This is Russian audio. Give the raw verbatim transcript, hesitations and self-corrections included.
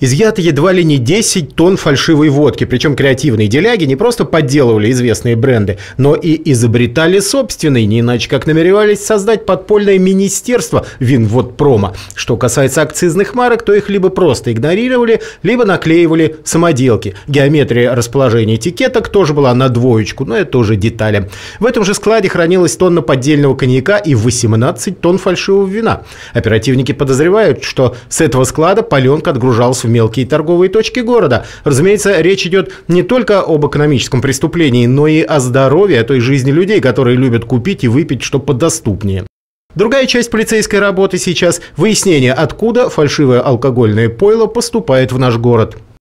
Изъято едва ли не десять тонн фальшивой водки. Причем креативные деляги не просто подделывали известные бренды, но и изобретали собственные, не иначе как намеревались создать подпольное министерство Винводпрома. Что касается акцизных марок, то их либо просто игнорировали, либо наклеивали самоделки. Геометрия расположения этикеток тоже была на двоечку, но это уже детали. В этом же складе хранилась тонна поддельного коньяка и восемнадцать тонн фальшивого вина. Оперативники подозревают, что с этого склада паленка отгружалась в мелкие торговые точки города. Разумеется, речь идет не только об экономическом преступлении, но и о здоровье, о той жизни людей, которые любят купить и выпить что подоступнее. Другая часть полицейской работы сейчас – выяснение, откуда фальшивое алкогольное пойло поступает в наш город.